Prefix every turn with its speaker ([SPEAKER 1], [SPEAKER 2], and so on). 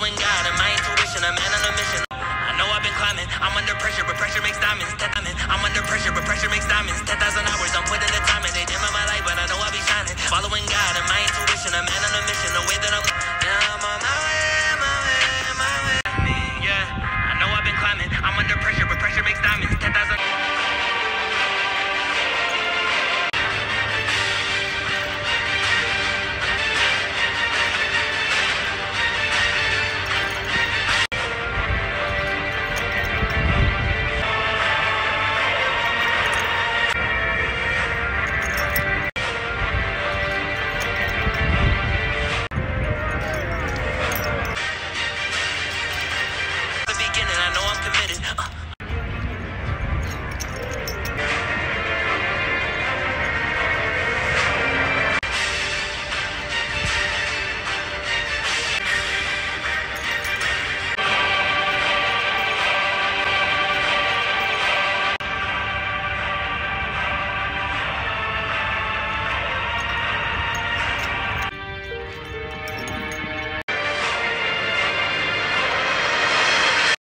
[SPEAKER 1] following God and my intuition, a man on a mission. I know I've been climbing, I'm under pressure, but pressure makes diamonds. I'm under pressure, but pressure